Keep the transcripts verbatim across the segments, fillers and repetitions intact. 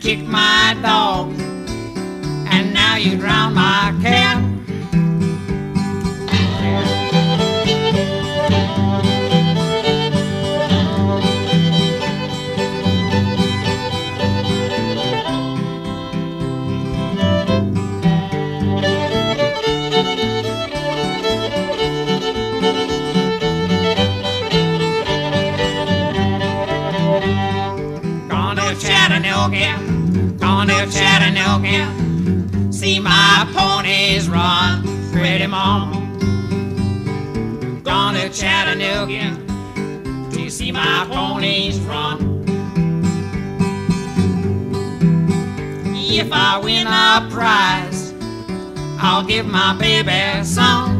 kicked my dog, and now you drown my cat. Chattanooga, gone to Chattanooga, see my ponies run, pretty mama. Gone to Chattanooga to see my ponies run. If I win a prize, I'll give my baby some.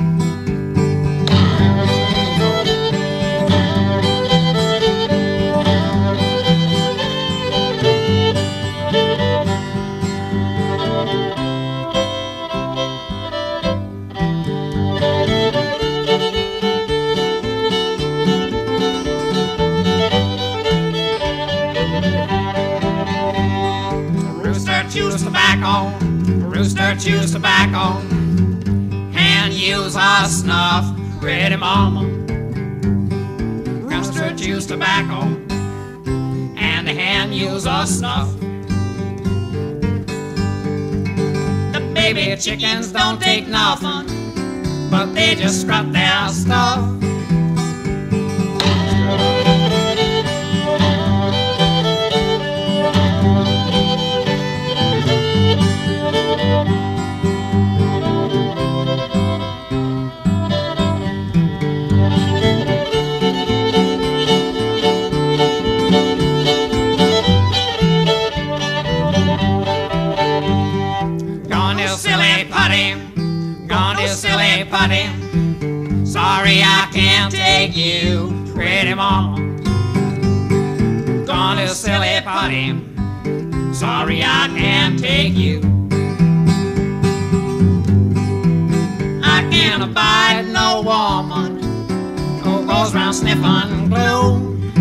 Chews tobacco, rooster chews tobacco, and use a snuff, pretty mama. Rooster chews tobacco, and the hen use a snuff. The baby chickens don't take nothing, but they just strut their stuff. Silly putty, sorry I can't take you, pretty mama. Gone to silly putty, sorry I can't take you. I can't abide no woman who goes round sniffing glue.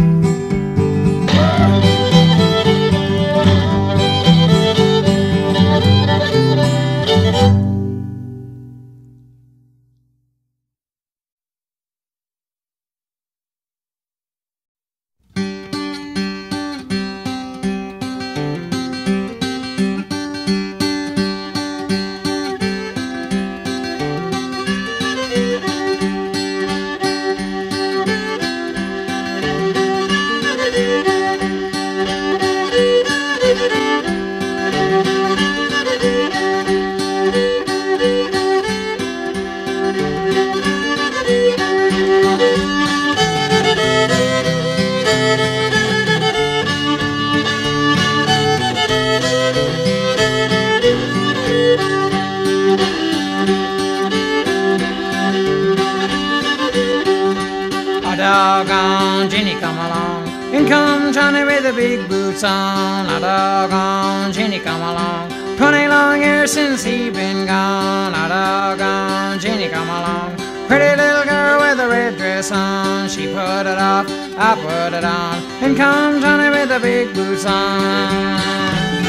Doggone Jenny come along, in come Johnny with the big boots on. A doggone Jenny come along, twenty long years since he been gone. A doggone Jenny come along, pretty little girl with a red dress on. She put it off, I put it on, in come Johnny with the big boots on.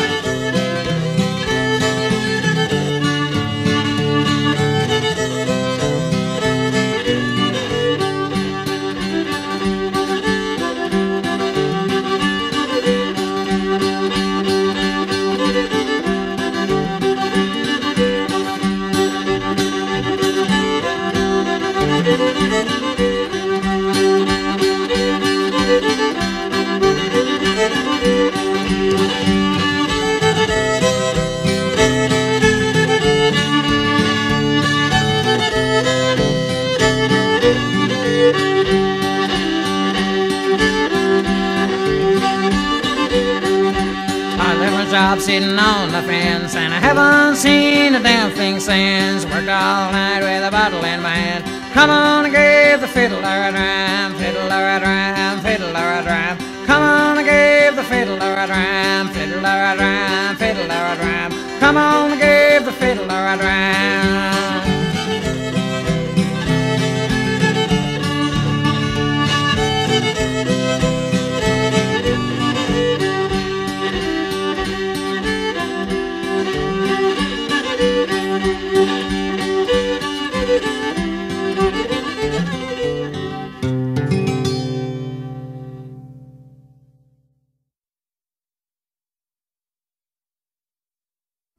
Job sitting on the fence, and I haven't seen a damn thing since. Worked all night with a bottle in my hand. Come on and give the fiddler a dram, fiddler a dram, fiddler a dram. Come on and give the fiddler a dram, fiddler a dram, fiddler a dram. Come on and give the fiddler a dram.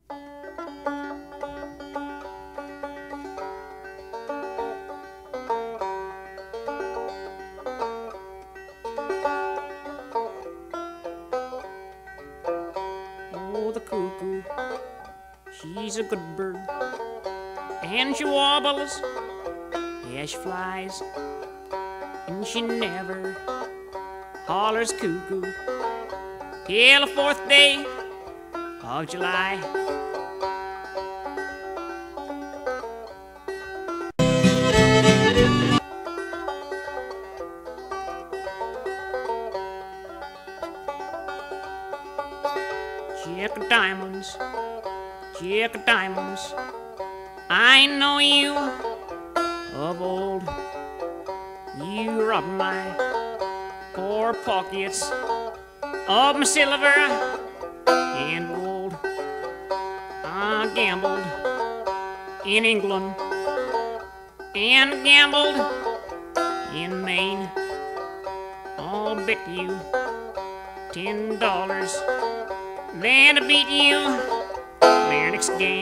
Oh, the cuckoo, she's a good bird, and she wobbles as she flies, and she never hollers cuckoo till the fourth day of July. Check diamonds, check diamonds, I know you of old. You robbed my poor pockets of my silver and gold. I gambled in England and gambled in Maine. I'll bet you ten dollars then to beat you their next game.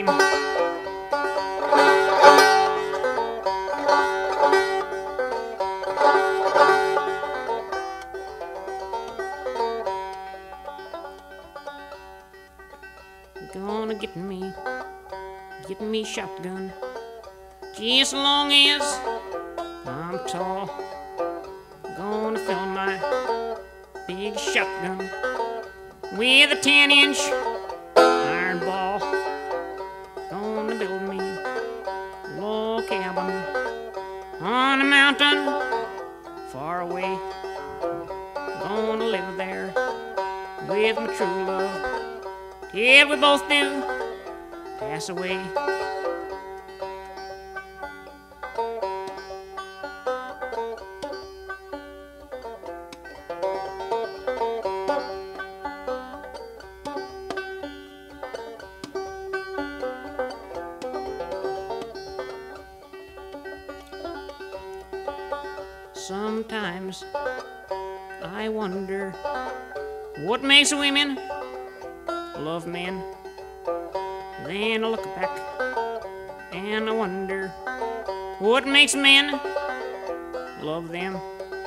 Gonna get me, get me shotgun, just as long as I'm tall. Gonna fill my big shotgun with a ten inch iron ball. Gonna build me a log cabin on a mountain far away. Gonna live there with my true love till we both do pass away. Sometimes I wonder what makes women love men. Then I look back and I wonder what makes men love them.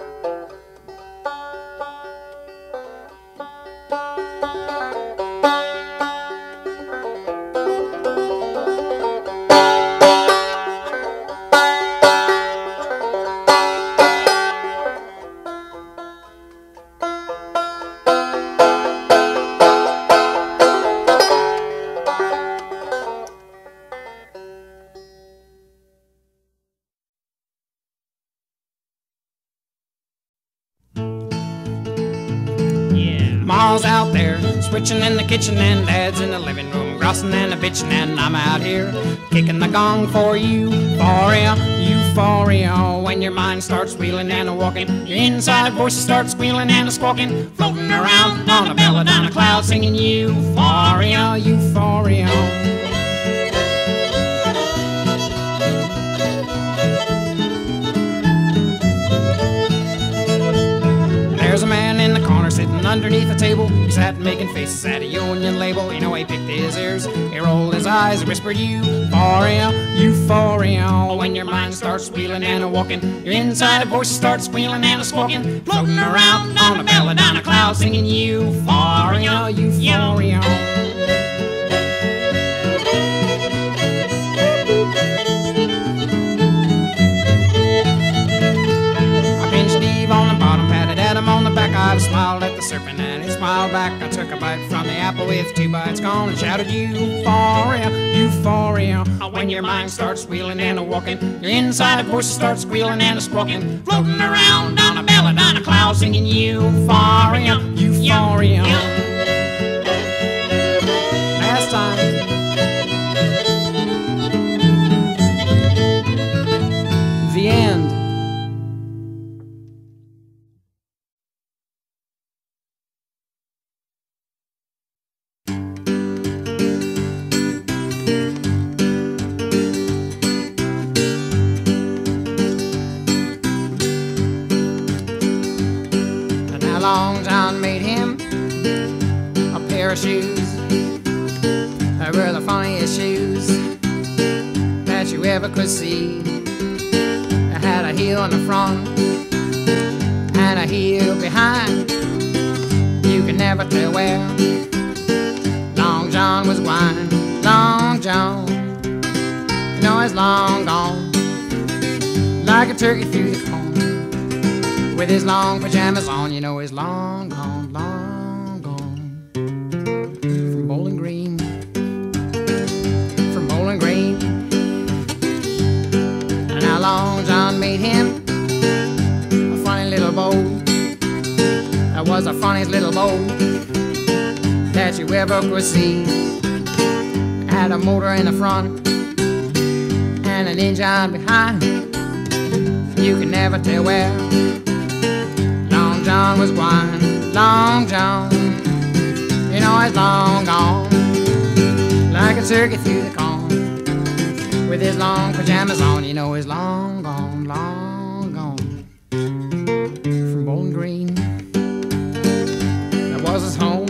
Ma's out there switching in the kitchen and Dad's in the living room grousing and a bitching, and I'm out here kicking the gong for you, euphoria, euphoria. When your mind starts wheeling and a walking, your inside voices start squealing and a squawking, floating around on a belladonna cloud singing euphoria, euphoria. There's a man in the corner sitting underneath the table. He sat making faces at a union label. You know, he picked his ears, he rolled his eyes, he whispered euphoria, euphoria. When your mind starts wheeling and a walking, your inside voices start squealing and a squawking, floating around on a belladonna cloud singing euphoria, euphoria. On the back, I smiled at the serpent and he smiled back. I took a bite from the apple with two bites gone and shouted euphoria, euphoria. When your mind starts wheeling and a walking, your inside voice starts squealing and a squawking, floating around on a belladonna cloud singing euphoria, euphoria. Last time. The end. Long John made him a pair of shoes were the funniest shoes that you ever could see. I had a heel in the front and a heel behind. You could never tell where Long John was going. Long John, you know he's long gone, like a turkey through the corn, with his long pajamas on. You know he's long gone, long gone. From Bowling Green, from Bowling Green. And how Long John made him a funny little bow. That was the funniest little bow that you ever could see. Had a motor in the front and an engine behind. You could never tell where Long John was going. Long John, you know he's long gone, like a turkey through the corn, with his long pajamas on. You know he's long gone, long gone. From Bowling Green, that was his home.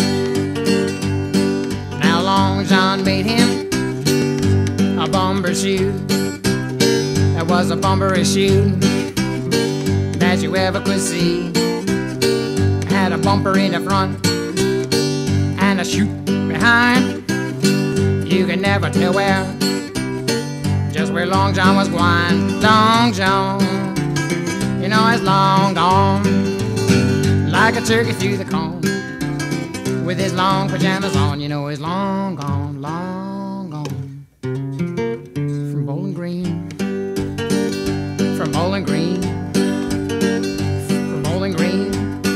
Now Long John made him a bumper shoe. That was a bumper shoe that you ever could see. Had a bumper in the front and a chute behind. You could never tell where, just where Long John was going. Long John, you know he's long gone, like a turkey through the corn, with his long pajamas on. You know he's long gone, long gone. From Bowling Green, from Bowling Green, from Bowling Green.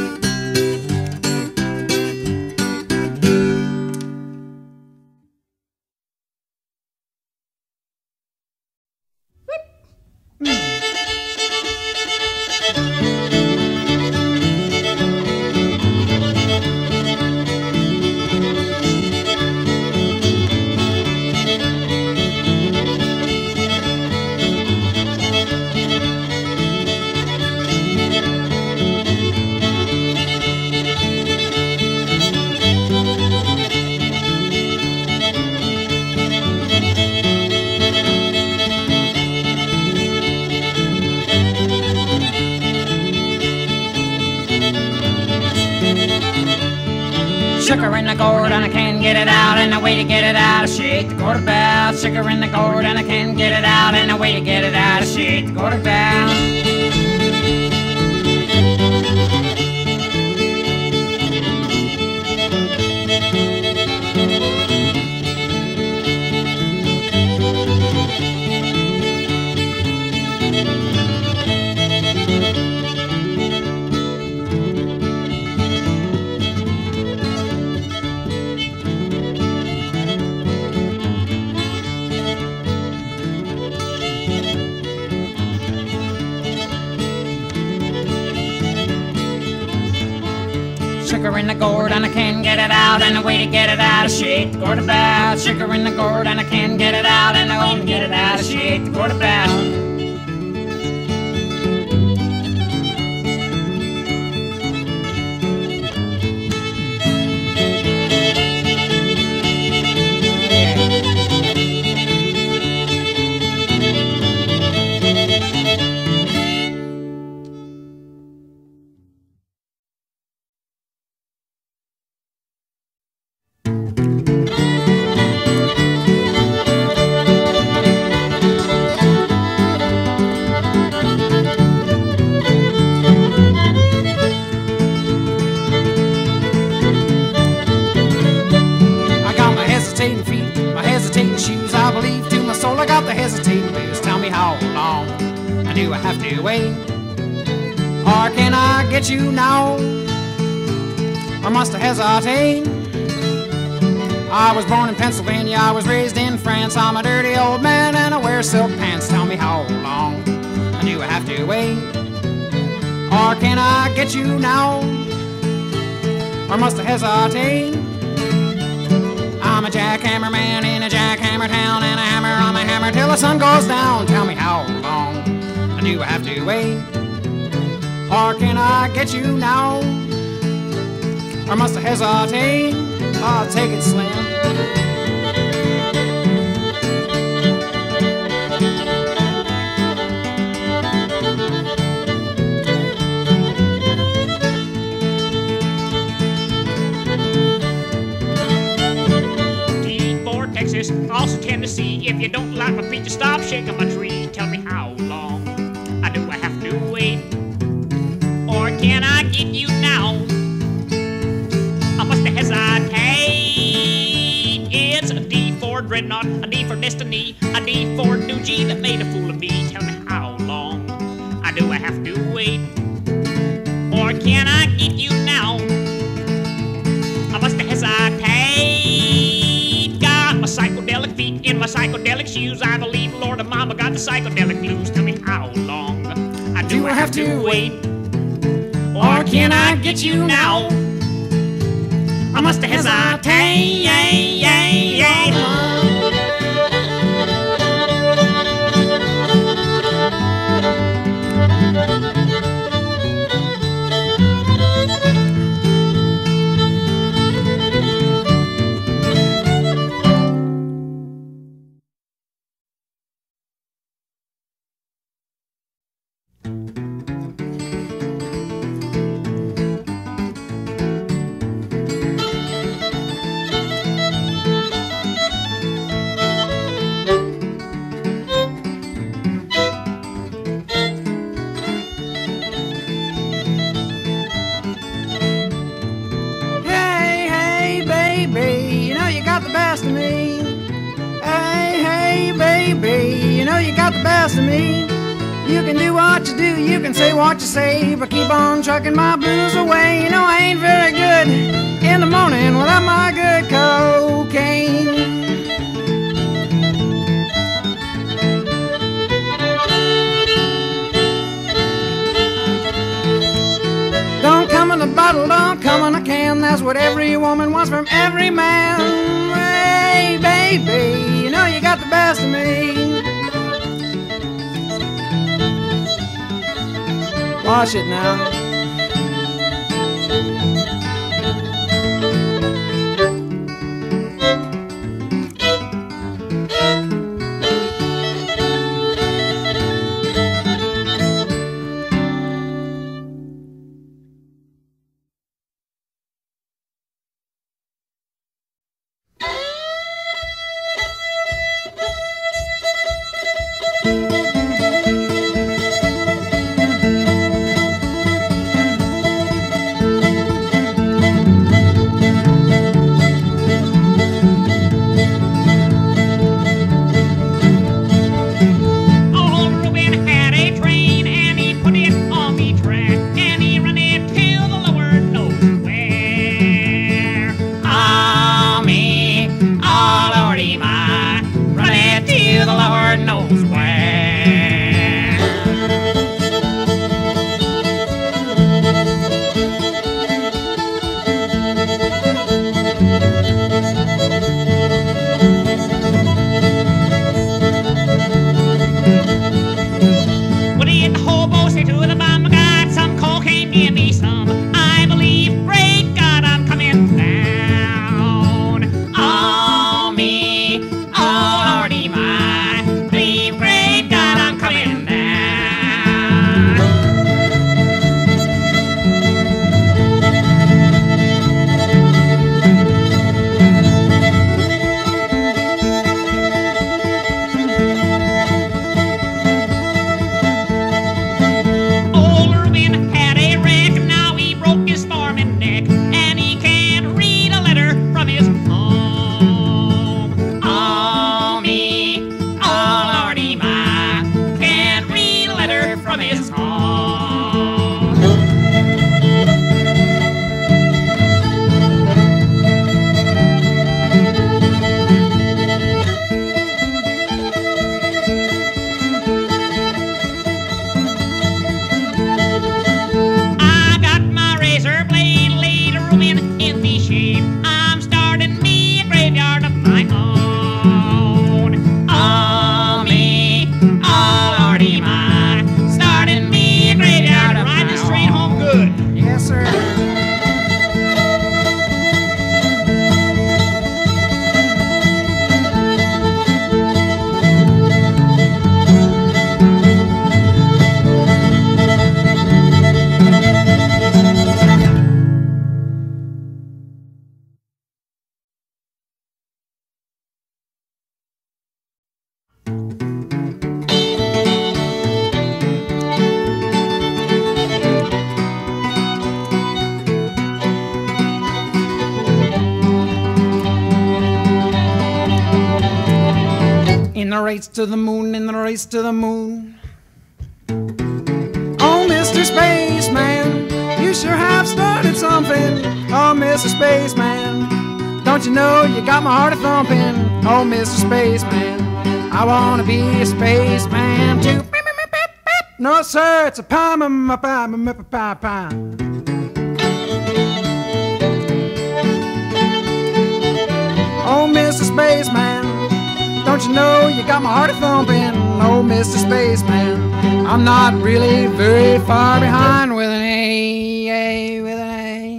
Sugar in the gourd and I can't get it out, and the way to get it out is shake the gourd about. Sugar in the gourd and I can't get it out, and the way to get it out is shake the gourd about. Sugar in the gourd and I can't get it out, and the way to get it out is shake the gourd about. Sugar in the gourd and I can't get it out, and the way to get it out is shake the gourd about. Do I have to wait, or can I get you now, or must I hesitate? I was born in Pennsylvania, I was raised in France. I'm a dirty old man and I wear silk pants. Tell me how long do I have to wait, or can I get you now, or must I hesitate? I'm a jackhammer man in a jackhammer town, and I hammer on my hammer till the sun goes down. Tell me how long do I have to wait, or can I get you now, or must I hesitate? I'll take it slim. Memphis, also Tennessee. If you don't like my feet, just stop shaking my tree. Tell me how long I do I have to wait, or can I get you now? I must hesitate. It's a D for Dreadnought, a D for Destiny, a D for New G that made a fool of me. Tell me how long I do I have to wait, or can I get you now? I must hesitate. Got my psychedelic feet in my psychedelic shoes. I believe Lord and Mama got the psychedelic blues. Tell me how long I do, do I have to wait, or can I get you now? I must hesitate. To me, you can do what you do, you can say what you say, but keep on trucking my blues away. You know I ain't very good in the morning without my good cocaine. Don't come in a bottle, don't come in a can. That's what every woman wants from every man. Hey, baby, you know you got the best of me. Wash it now. the race to the moon, in the race to the moon. Oh, Mister Spaceman, you sure have started something. Oh, Mister Spaceman, don't you know you got my heart a thumping? Oh, Mister Spaceman, I wanna be a spaceman too. No, sir, it's a pie, pie, pie, pie, pie. Oh, Mister Spaceman, don't you know you got my heart a thumping? Oh, Mister Spaceman, I'm not really very far behind with an A, A, with an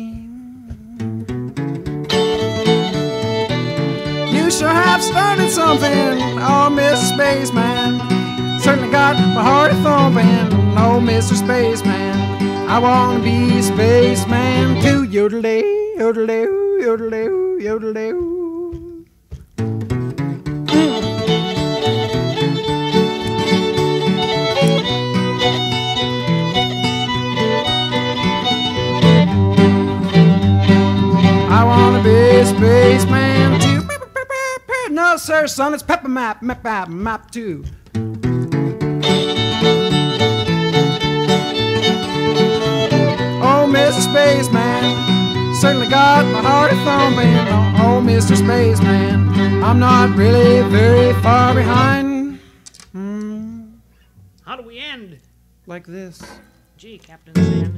A. You sure have started something, oh, Mister Spaceman. Certainly got my heart a thumping, oh, Mister Spaceman. I wanna be a spaceman too. Yodel-day, yodel-day, yodel-day, yodel-day. I wanna be a spaceman too. No, sir, son, it's pepper map, map, map, map too. Oh, Mister Spaceman, certainly got my heart a thumping. Oh, Mister Spaceman, I'm not really very far behind. Mm. How do we end? Like this. Gee, Captain Sam.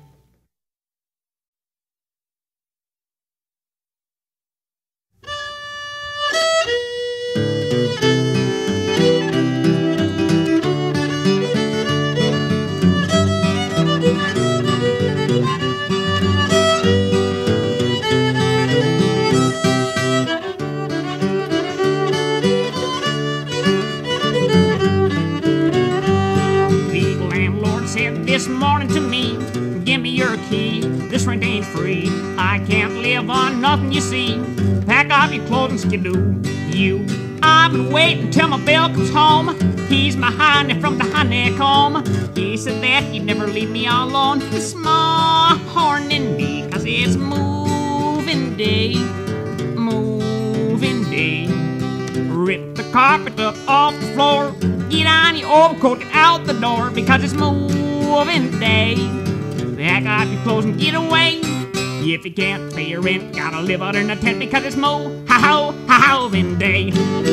This morning to me, give me your key. This rent ain't free. I can't live on nothing you see. Pack up your clothes and skidoo. You, I've been waiting till my bill comes home. He's my honey from the honeycomb. He said that he'd never leave me all alone. This morning because it's moving day, moving day. Rip the carpet up off the floor. Get on your overcoat, get out the door because it's moving day. Pack up your clothes and get away. If you can't pay your rent, gotta live out in a tent because it's mo ha ho ha hoving day.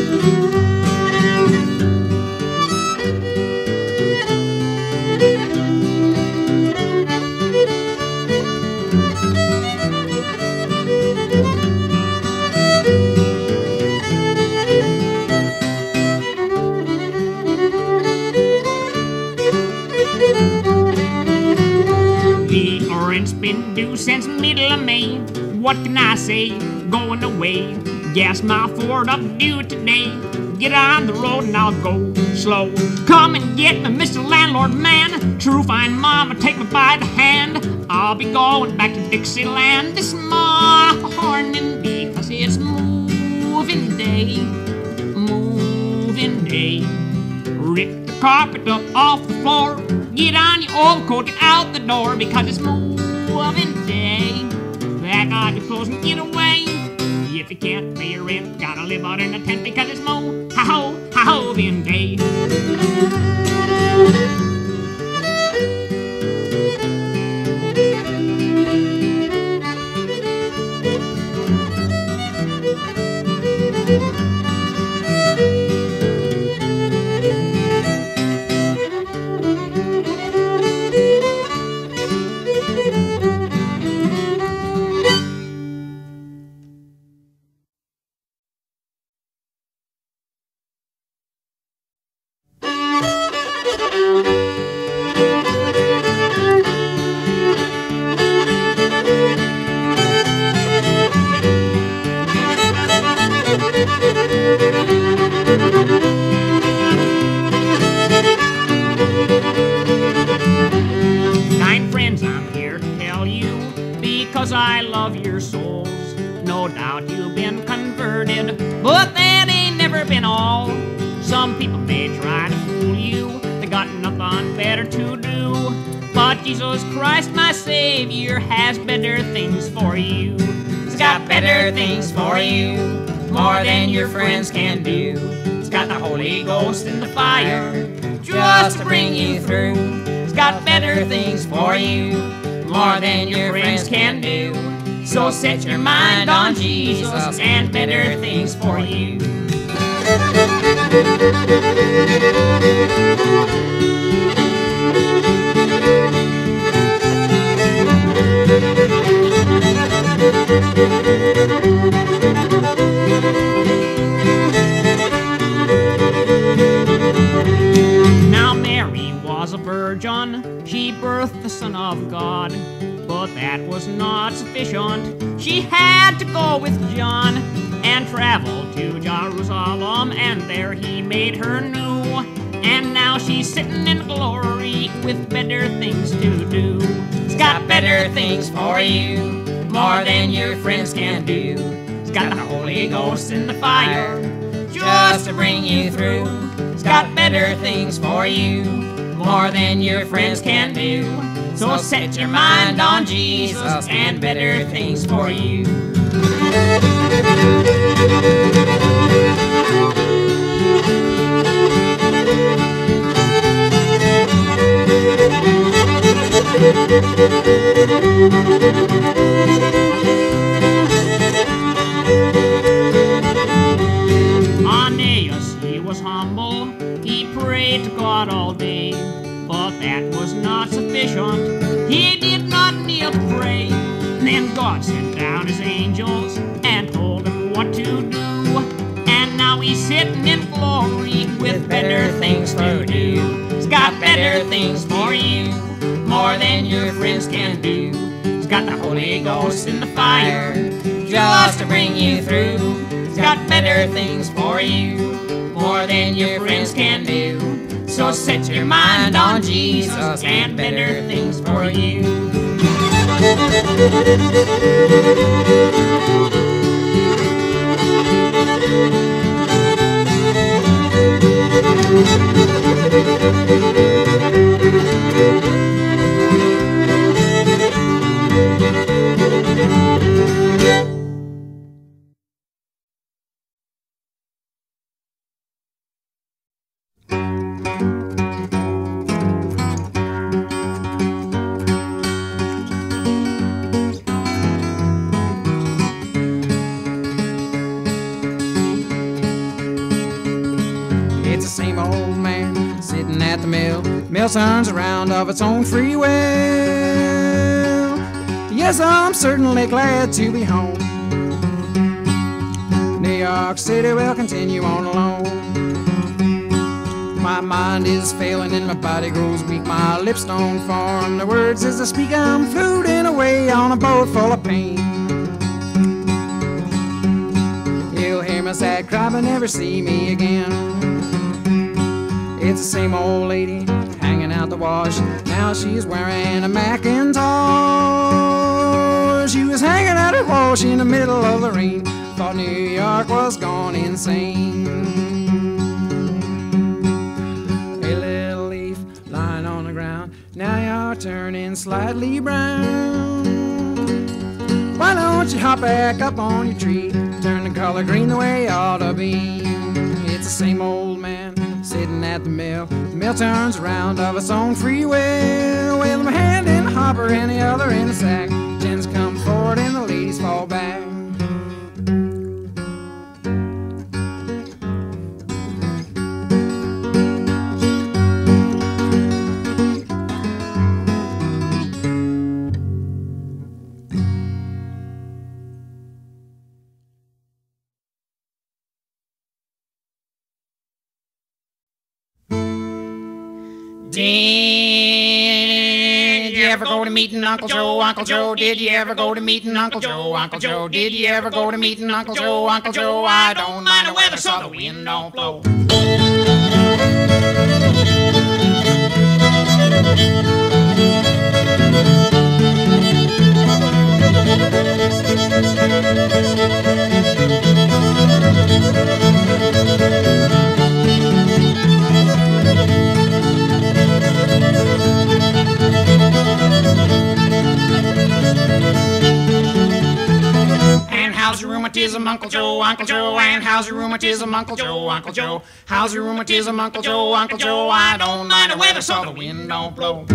Rent's been due since middle of May. What can I say? Going away. Gas my Ford up due today. Get on the road and I'll go slow. Come and get me, Mister Landlord Man. True fine mama, take me by the hand. I'll be going back to Dixieland this morning because it's moving day, moving day. Rip the carpet up off the floor. Get on your overcoat, get out the door because it's moving day. Pack on your clothes and get away. If you can't pay your rent, gotta live out in a tent because it's mo ha ho ha hoving day. Kind friends, I'm here to tell you, because I love your souls. No doubt you've been converted, but that ain't never been all. Some people may try to fool you, they got nothing better to do. But Jesus Christ, my Savior, has better things for you. He's got better things for you, more than your friends can do. He's got the Holy Ghost in the fire just to bring you through. He's got better things for you, more than your friends can do. So set your mind on Jesus and better things for you. Now Mary was a virgin, she birthed the Son of God, but that was not sufficient. She had to go with John and travel to Jerusalem, and there he made her new. And now she's sitting in glory with better things to do. He's got better things for you, more than your friends can do. He's got the Holy Ghost in the fire just to bring you through. He's got better things for you, more than your friends can do. So set your mind on Jesus and better things for you. Aeneas, he was humble, he prayed to God all day, but that was not sufficient. He did not kneel to pray. Then God sent down his angels and told him what to do. And now he's sitting in glory with better things to do. He's got better things for you, more than your friends can do. He's got the Holy Ghost in the fire just to bring you through. He's got better things for you, more than your friends can do. So set your mind on Jesus and better things for you. Mill turns around of its own free will. Yes, I'm certainly glad to be home. New York City will continue on alone. My mind is failing and my body grows weak. My lips don't form the words as I speak. I'm floating away on a boat full of pain. You'll hear my sad cry but never see me again. It's the same old lady hanging out the wash. Now she's wearing a Macintosh. She was hanging out at wash in the middle of the rain. Thought New York was gone insane. A little leaf lying on the ground. Now you're turning slightly brown. Why don't you hop back up on your tree? Turn the color green the way it ought to be. It's the same old man sitting at the mill. The mill turns around of its own free will. With my hand in the hopper and the other in the sack. Gents come forward and the ladies fall back. Did you ever go to meeting Uncle Joe, Uncle Joe? Did you ever go to meeting Uncle Joe, Uncle Joe? Did you ever go to meeting Uncle Joe, Uncle Joe? I don't mind the weather so the wind don't blow. how's your rheumatism, Uncle Joe, Uncle Joe? And how's your rheumatism, Uncle Joe, Uncle Joe? How's your rheumatism, Uncle Joe, Uncle Joe? I don't mind the weather so the wind don't blow.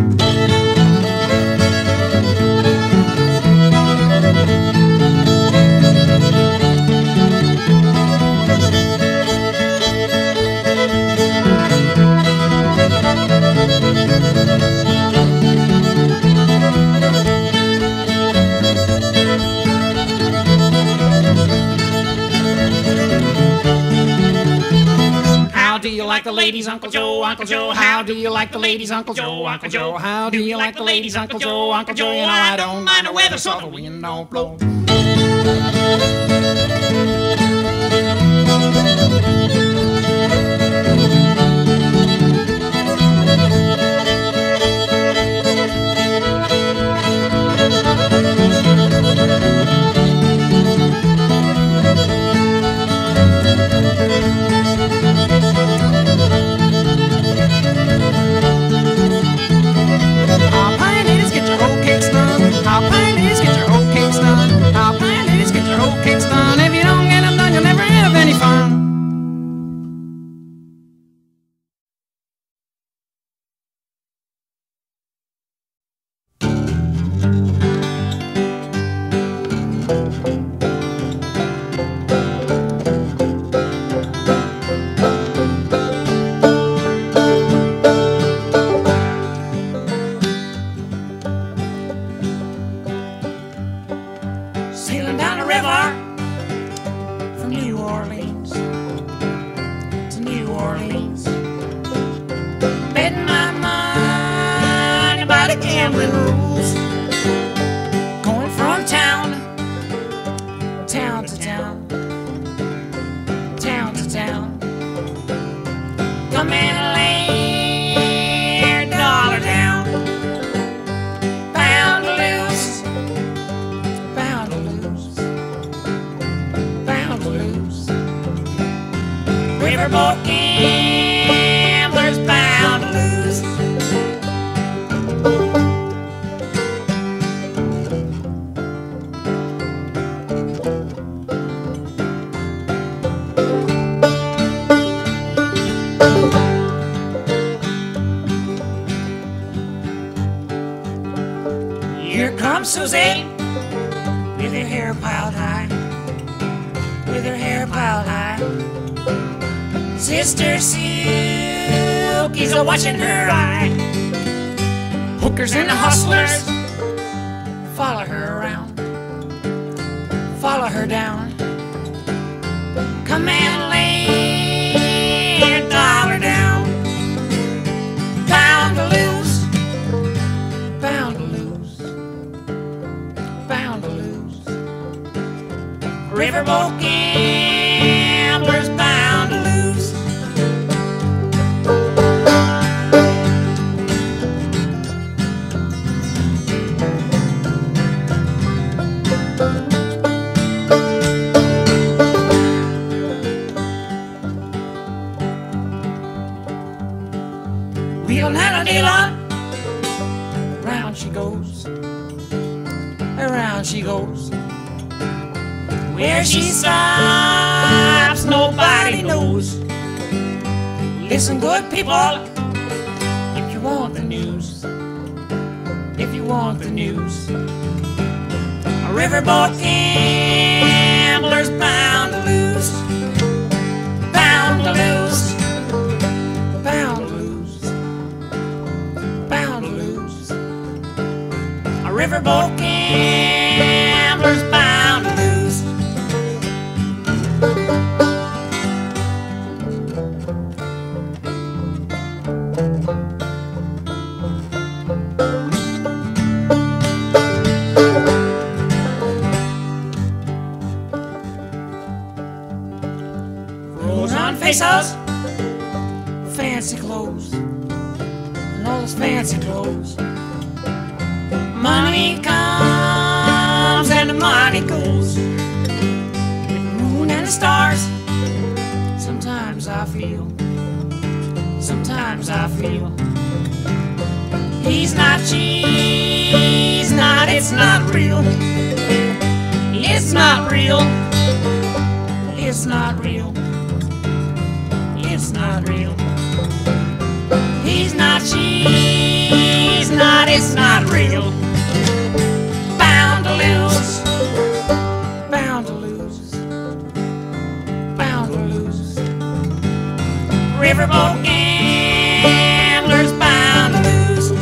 How do you like the ladies, Uncle Joe, Uncle Joe? How do you like the ladies, Uncle Joe, Uncle Joe? How do you like the ladies, Uncle Joe, Uncle Joe? You know I don't mind the weather so the wind don't blow. How pine ladies get your whole cakes done? How pine ladies get your whole cakes done? How pine ladies get your whole cakes done? If you don't get them done, you'll never have any fun. Sailing down the river from New Orleans to New Orleans, betting my money by the gambling rules, going from town, town to town, town to town. Come and lay a dollar down, bound to lose, bound to lose, bound to lose. Riverboat gamblers bound to lose. Here comes Susie with her hair piled high, with her hair piled high. Sister Silky's a watching her eye. Hookers and the hustlers follow her around, follow her down. Come and lay a dollar down, bound to lose, bound to lose, bound to lose. Riverboat gamblers bound to lose. Wheelin' and a dealin', round she goes, around she goes. Where she stops, nobody knows. Listen, good people, if you want the news, if you want the news. A riverboat gambler's bound to lose, bound to lose, bound to lose, bound to lose. A riverboat gambler's bound to lose. Rose on faces, fancy clothes, and all those fancy clothes. Money comes and the money goes. With the moon and the stars, sometimes I feel, sometimes I feel. He's not cheese, not, it's not real. It's not real. It's not real. It's not real. He's not, she's not, it's not real. Bound to lose. Bound to lose. Bound to lose. Riverboat gamblers bound to lose.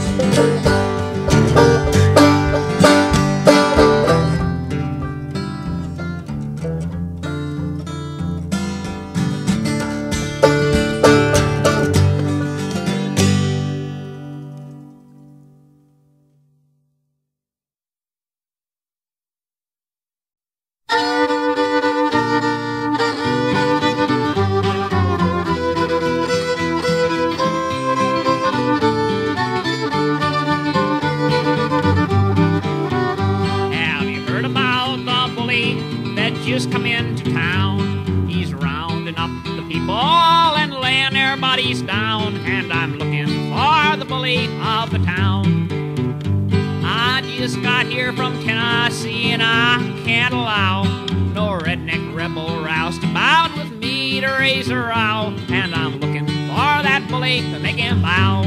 Just come into town. He's rounding up the people and laying their bodies down, and I'm looking for the bully of the town. I just got here from Tennessee, and I can't allow no redneck rebel roused about with me to raise a row, and I'm looking for that bully to make him bow.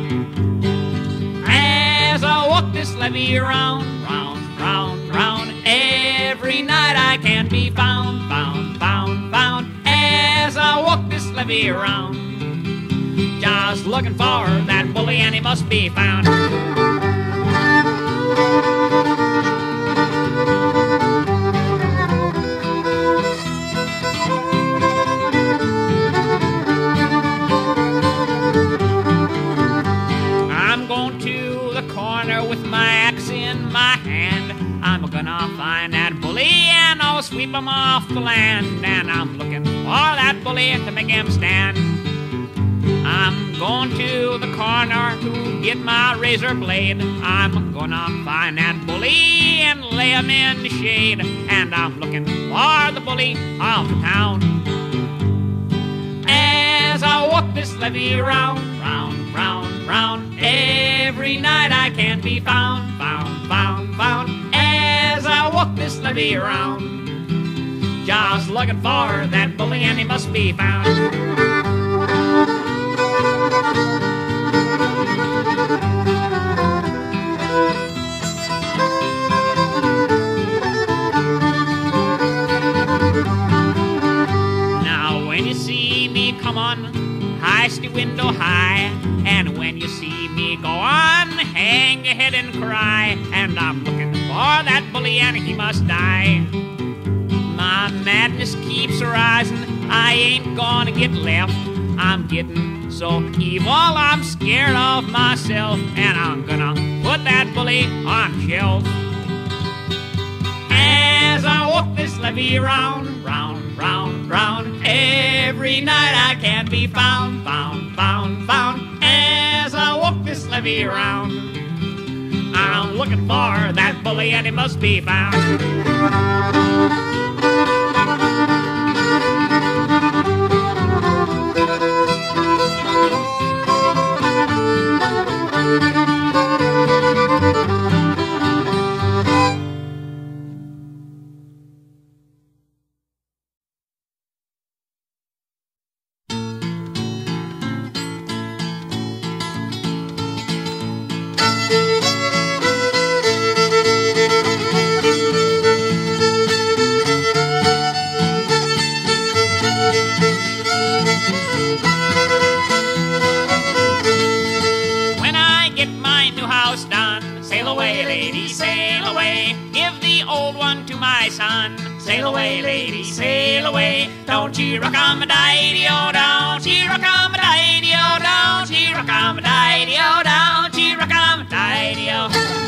As I walk this levee round, round, round, round, every night I can't be found, found, found, found. As I walk this levee around, just looking for that bully, and he must be found. I'm going to the corner with my axe in my hand. I'm gonna find that bully and I'll sweep him off the land. And I'm looking for that bully to make him stand. I'm going to the corner to get my razor blade. I'm gonna find that bully and lay him in the shade. And I'm looking for the bully of the town. As I walk this levee round, round, round, round, every night I can't be found, found, found, found. As I walk this levee around, just looking for that bully, and he must be found. Now when you see me come on, heist the window high, and when you see me go on, hang your head and cry, and I'm looking for that bully, and he must die. My madness keeps rising, I ain't gonna get left. I'm getting so evil, I'm scared of myself, and I'm gonna put that bully on shelf. As I walk this levee round, round, round, round, every night I can't be found, found, found, found. As I walk this levee round, I'm looking for that bully, and he must be found. Sail away, lady, sail away. Don't you rock on my daddy-o, don't you rock on my daddy-o, don't you rock on my daddy-o, don't you rock on my daddy-o.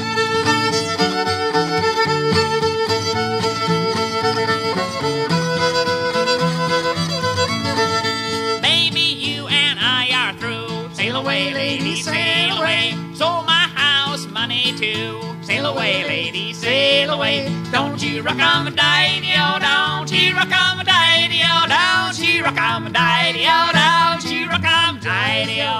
Baby, you and I are through. Sail away, lady, sail away. Sold my house money too. Sail away, lady, sail away. Don't you rock on my daddy-o, don't you rock on my daddy-o, don't you rock on my daddy-o, don't you rock on my daddy-o.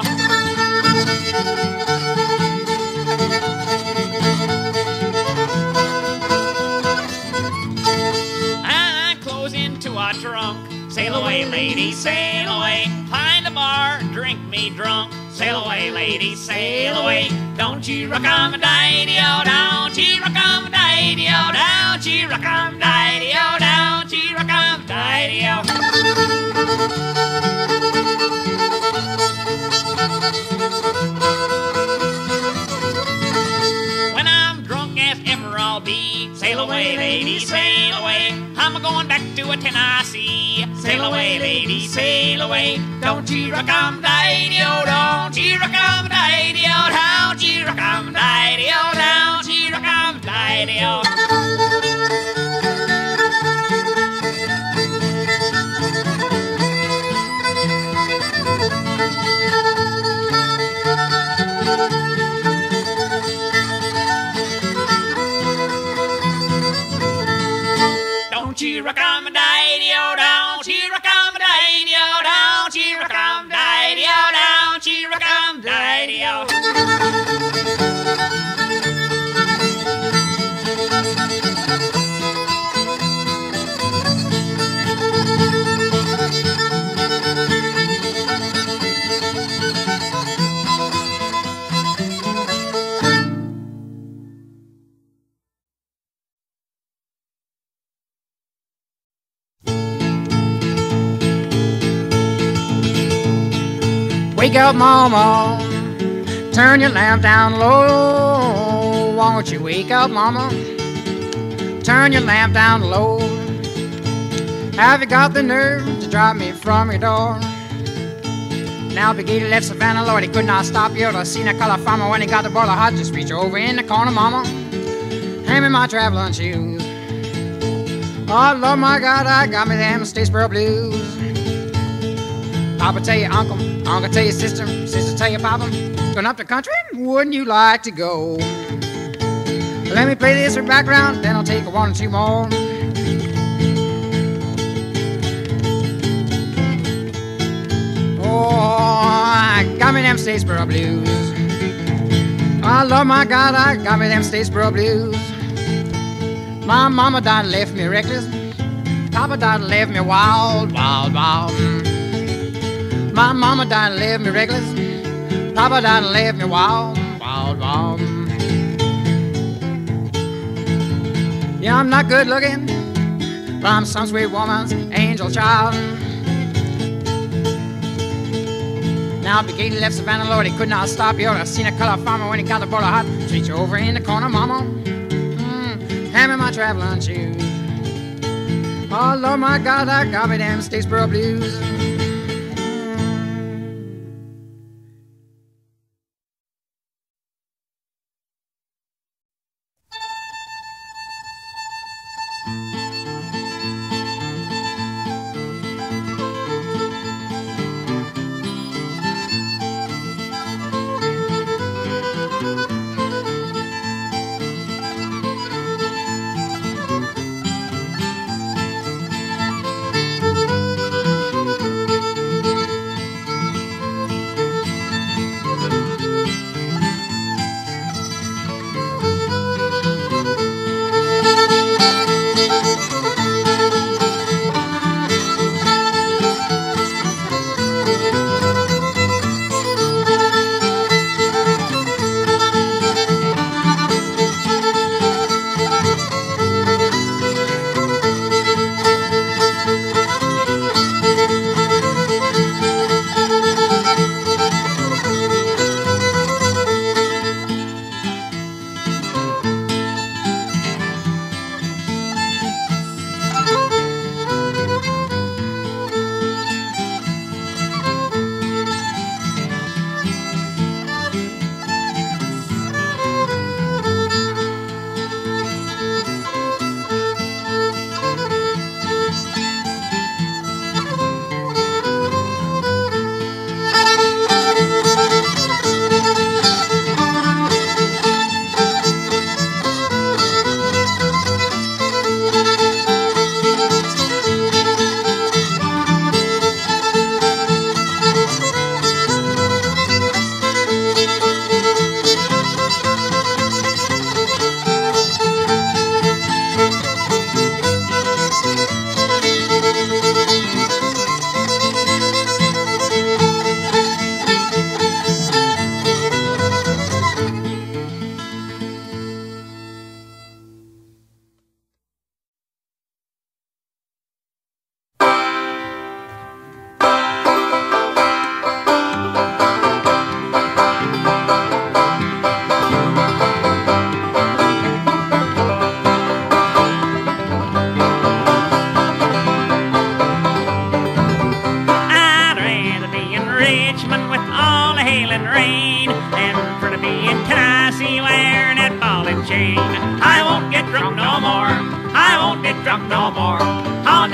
somewhat drunk. Sail away, lady, sail away. Find a bar, drink me drunk. Sail away, lady, sail away. Don't you rock-a-my-diddy-o, don't you rock-a-my-diddy-o, don't you rock-a-my-diddy-o, don't you rock-a-my-diddy-o. When I'm drunk as ever I'll be, sail away, lady, sail away. I'm going back to a Tennessee. Sail away, lady, sail away. Don't you rock-a-my-diddy-o, don't you rock-a-my-diddy-o, don't you rock-a-my-diddy-o, don't you rock-a-my-diddy-o. Don't you rock-a-my-diddy-o, don't you rock-a-my-diddy-o, don't you rock-a-my-diddy-o, don't you rock-a-my-diddy-o. Wake up, mama, turn your lamp down low. Won't you wake up, mama, turn your lamp down low. Have you got the nerve to drive me from your door? Now Brigade left Savannah, Lord, he could not stop you. I seen a color farmer when he got the boiler hot. Just reach over in the corner, mama, hand me my traveling shoes. Oh, Lord, my God, I got me them Statesboro blues. Papa tell you uncle, uncle tell you sister, sister tell you papa, going up the country, wouldn't you like to go? Let me play this for background, then I'll take one or two more. Oh, I got me them Statesboro blues. Oh, Lord, my God, I got me them Statesboro blues. My mama died and left me reckless. Papa died and left me wild, wild, wild. My mama died and left me reckless. Papa died and left me wild, wild, wild. Yeah, I'm not good looking, but I'm some sweet woman's angel child. Now Brigade left Savannah, Lord, he could not stop you. I seen a color farmer when he got the boiler hot. Reach over in the corner, mama, mm, hand me my traveling shoes. Oh, Lord, my God, I got me them Statesboro blues.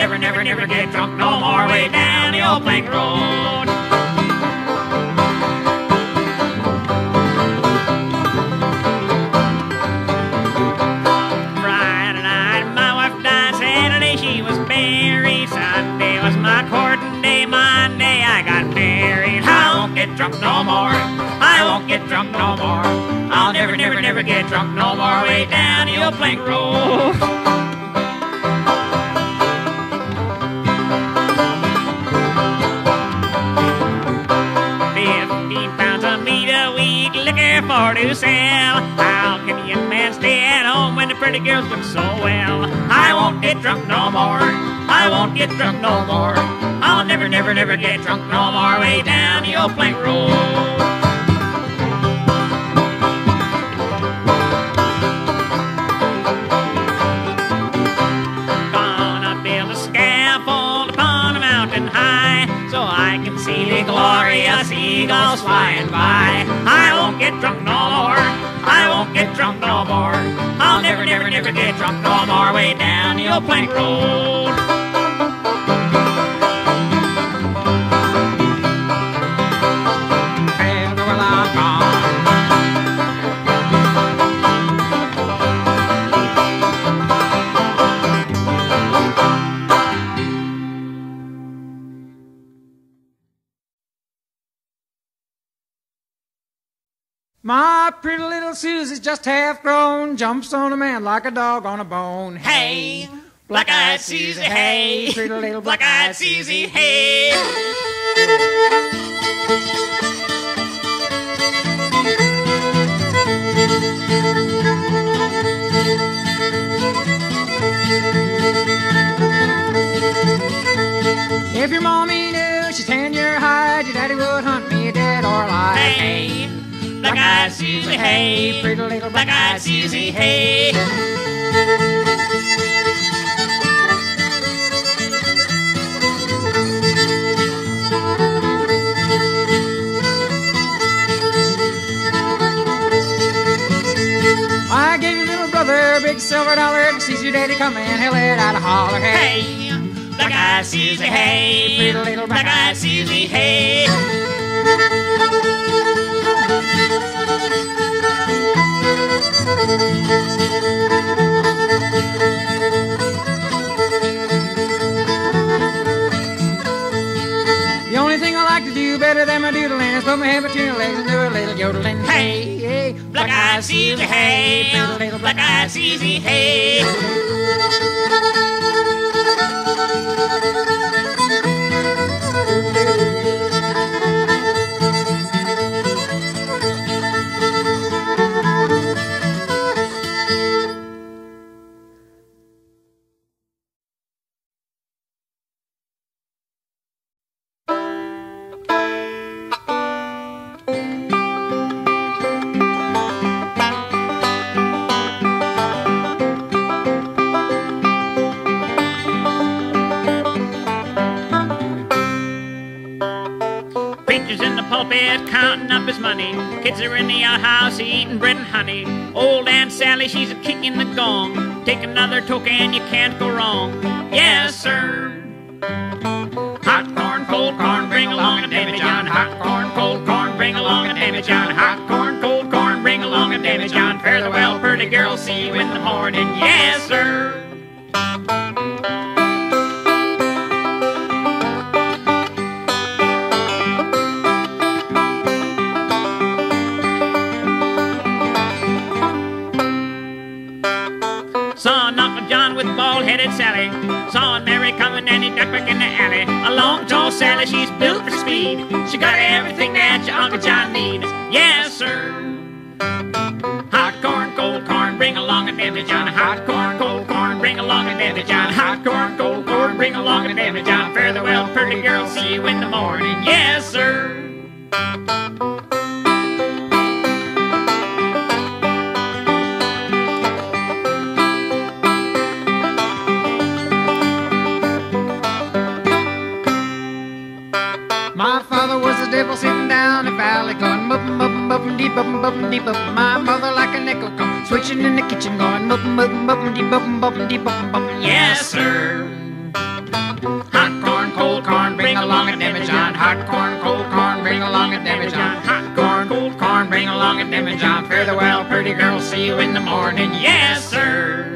never, never, never get drunk no more way down the old plank road. Friday night, my wife died. Saturday, she was buried. Sunday was my courting day. Monday, I got married. I won't get drunk no more. I won't get drunk no more. I'll never, never, never get drunk no more way down the old plank road. Fifteen pounds of meat a week, liquor for to sell. How can a young man stay at home when the pretty girls look so well? I won't get drunk no more. I won't get drunk no more. I'll never, never, never get drunk no more way down the old plank road. See the glorious eagles flying by. I won't get drunk no more. I won't get drunk no more. I'll never, never, never get drunk no more way down the old plank road. My pretty little Susie's just half grown, jumps on a man like a dog on a bone. Hey, black-eyed Susie, hey, pretty little black-eyed Susie, hey. If your mommy knew she's ten year hide, your daddy would hunt me dead or alive. Hey, black-eyed Susie, hey, pretty little black-eyed Susie, hey. I gave your little brother a big silver dollar. If he sees your daddy coming, he'll let out a holler. Hey, black-eyed Susie, hey, pretty little black-eyed Susie, hey. The only thing I like to do better than my doodling is put my head between your legs and do a little yodeling. Hey, hey, black-eyed Susie, hey, pretty little black-eyed Susie, hey. Preacher's in the pulpit counting up his money. Kids are in the outhouse eating bread and honey. Old Aunt Sally, she's a kicking the gong. Take another toke and you can't go wrong. Yes, sir. Hot corn, cold corn, bring along a Davy John. Hot corn, cold corn, bring along a Davy John. Hot corn, cold corn, bring along a Davy John. Fare the well, pretty girl, see you in the morning. Yes, sir. Saw Uncle John with bald-headed Sally. Saw Mary coming and he ducked back in the alley. A long, tall Sally, she's built for speed. She got everything that your Uncle John needs. Yes, sir. Hot corn, cold corn, bring along a Davy John. Hot corn, cold corn, bring along a Davy John. Hot corn, cold corn, bring along a Davy John. Fare the well, pretty girl, see you in the morning. Yes, sir. My father was a devil sitting down the valley going muppin' muppin' muppin' dee buppin' buppin' dee buppin'. My mother like a nickel come switching in the kitchen going muppin' muppin' muppin' dee buppin' buppin' dee buppin' buppin'. Yes, sir. hot corn, cold corn, bring along a Debbie John. Hot corn, cold corn, bring along a Debbie John. Fare thee well, pretty girl, see you in the morning. Yes, sir.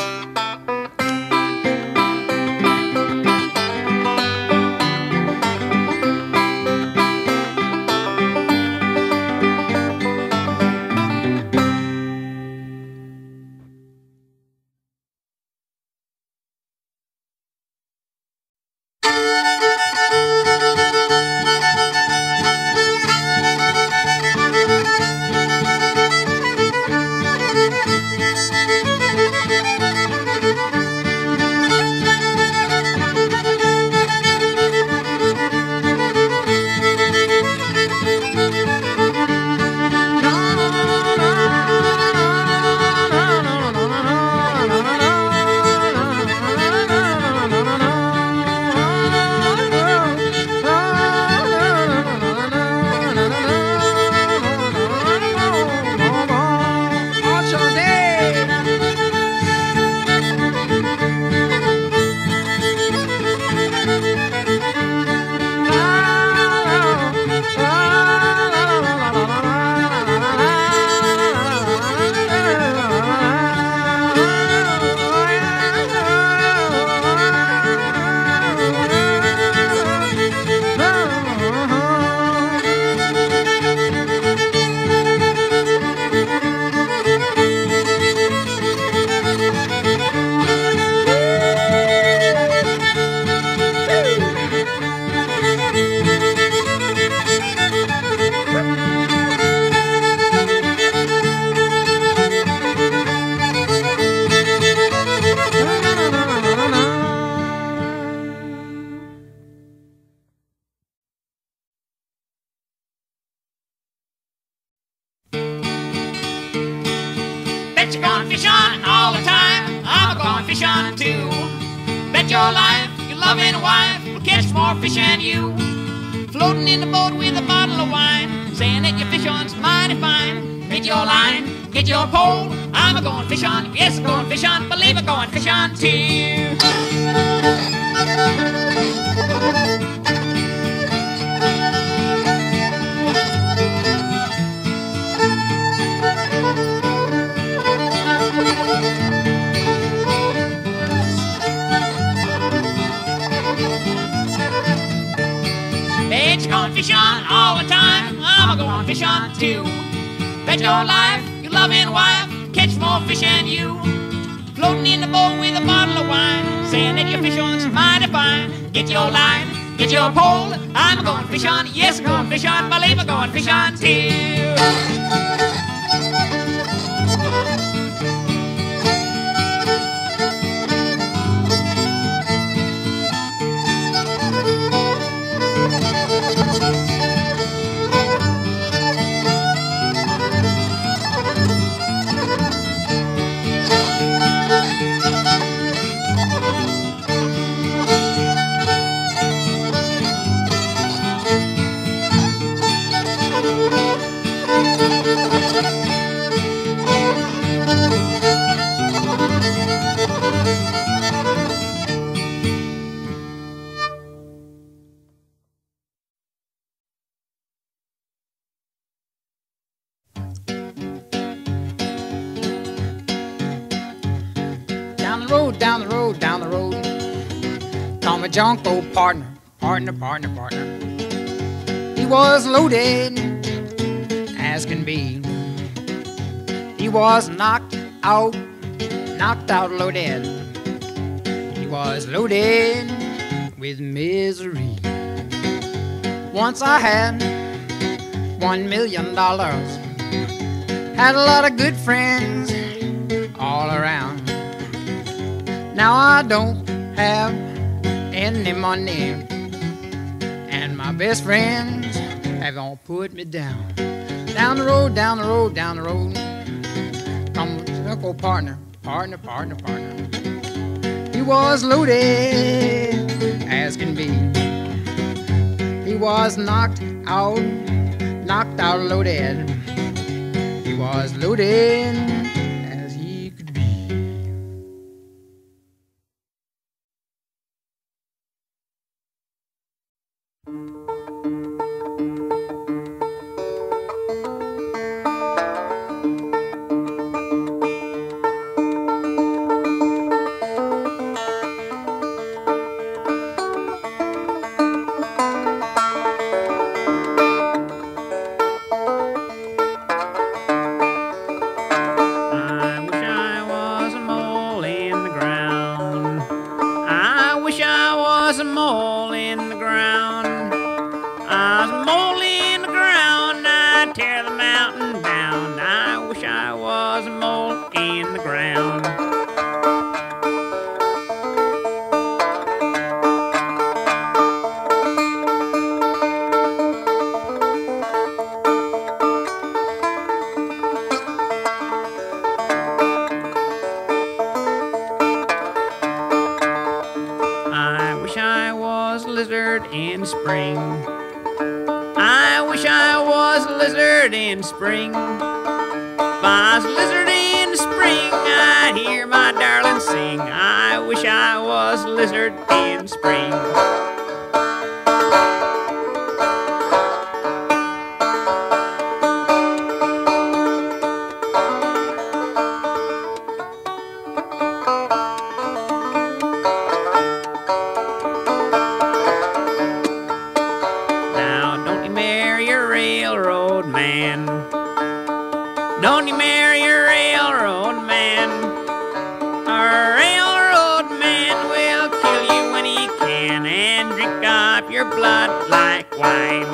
Bet you're gonna fish on all the time. I'm going fish on too. Bet your life, your loving wife will catch more fish than you. Floating in the boat with a bottle of wine, saying that your fish on's mighty fine. Get your line, get your pole. I'm a going fish on, yes, I'm going fish on. Believe I'm going fish on too. Bet you're going fish on all the time. I'm a going fish on too. Bet your life, your loving wife, catch more fish than you. Floating in the boat with a bottle of wine, saying that your fish on's mighty fine. Get your line, get your pole. I'm a going fish on, yes, I'm going fish on. Believe I'm going fish on too. Down the road, down the road, call me Junko partner, partner, partner, partner. He was loaded as can be. He was knocked out, knocked out loaded. He was loaded with misery. Once I had one million dollars, had a lot of good friends all around. Now I don't have any money, and my best friends have all put me down. Down the road, down the road, down the road, come with Uncle partner, partner, partner, partner. He was loaded as can be. He was knocked out, knocked out loaded. He was loaded as he could be. was a mole in the ground. I was a mole in the ground. I'd tear the mountain down. I wish I was a mole in the ground. I wish I was a lizard in spring. I wish I was a lizard in spring. If I was a lizard in spring, I'd hear my darling sing. I wish I was a lizard in spring. Railroad man, don't you marry a railroad man. A railroad man will kill you when he can and drink up your blood like wine.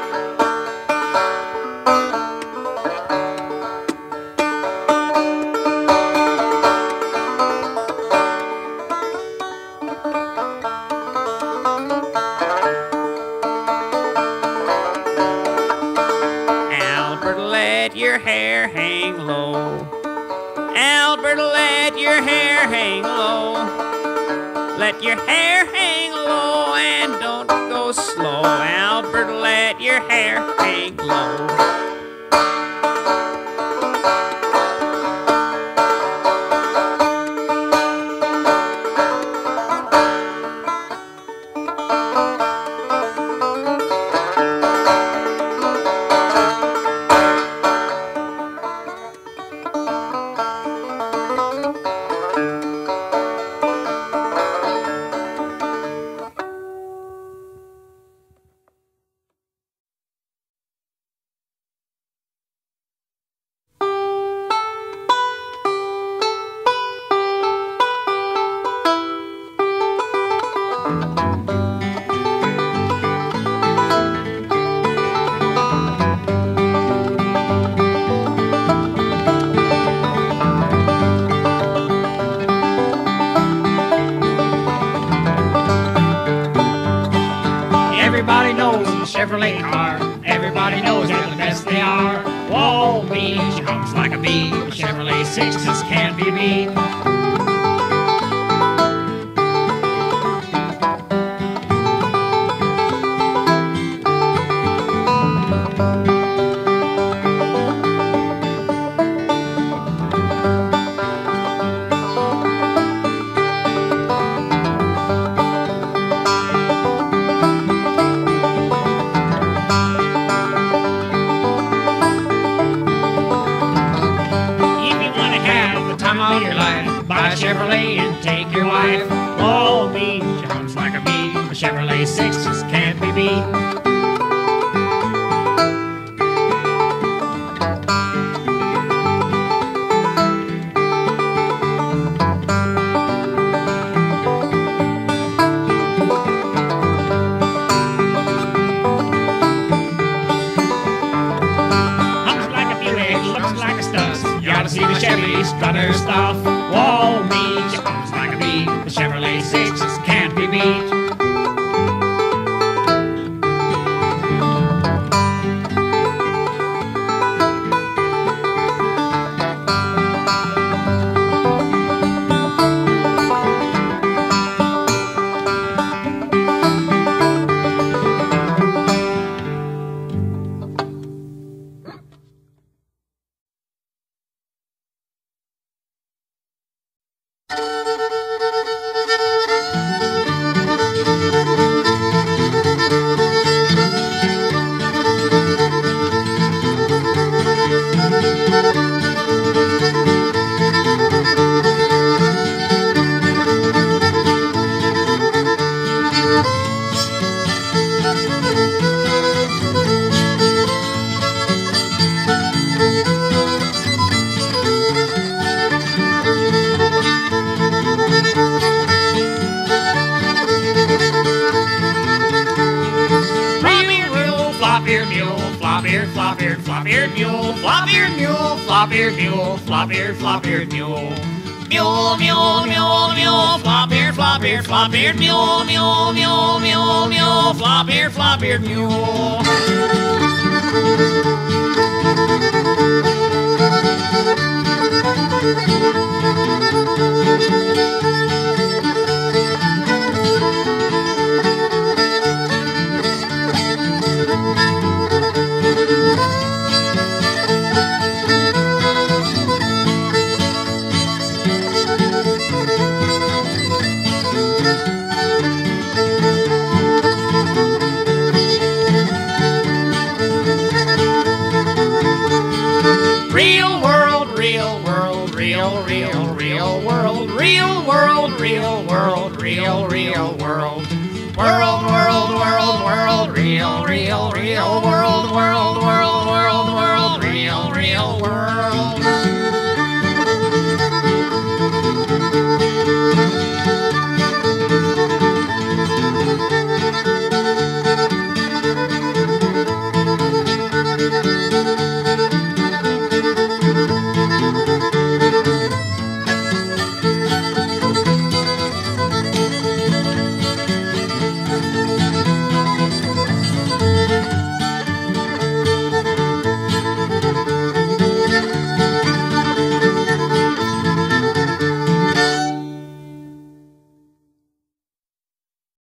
Let your hair hang low. Albert, let your hair hang low. Let your hair hang low and don't go slow. Albert, let your hair hang low. Everybody knows the Chevrolet car. Everybody knows they're the best they are. Whoa, me, she hums like a bee. The Chevrolet six just can't be beat. Of your life, buy a Chevrolet and take your wife. Oh, me, she hums like a bee. The Chevrolet six just can't be beat. See the Chevy strutter stuff. Whoa, me, she hums like a bee. The Chevrolet six just can't be beat. flop-eared, flop-eared, flop-eared mule, flop-eared mule, flop-eared mule, flop-eared, flop-eared mule. Mule, mule, mule, mule, flop-eared, flop-eared, flop-eared mule, mule, mule, mule, mule, flop-eared, flop-eared mule. Real world, real world, real, real, real world, real world, real world, real, real world, world, world, world, world, real, real, real world, world.